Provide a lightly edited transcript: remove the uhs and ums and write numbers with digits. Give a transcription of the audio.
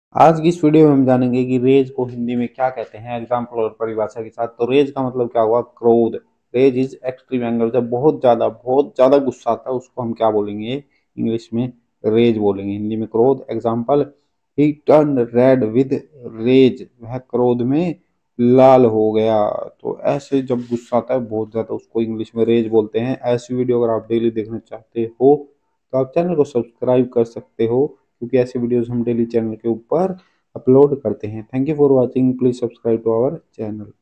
आज की इस वीडियो में हम जानेंगे कि रेज को हिंदी में क्या कहते हैं, एग्जाम्पल और परिभाषा के साथ। तो रेज का मतलब क्या हुआ? क्रोध। रेज इज एक्सट्रीम एंगर, जब बहुत ज्यादा गुस्सा आता है उसको हम क्या बोलेंगे? इंग्लिश में रेज बोलेंगे, हिंदी में क्रोध। Example, he turn red with rage, वह क्रोध में लाल हो गया। तो ऐसे जब गुस्सा आता है बहुत ज्यादा, उसको इंग्लिश में रेज बोलते हैं। ऐसी वीडियो अगर आप डेली देखना चाहते हो तो आप चैनल को सब्सक्राइब कर सकते हो, क्योंकि ऐसे वीडियोस हम डेली चैनल के ऊपर अपलोड करते हैं। Thank you for watching, please subscribe to our channel.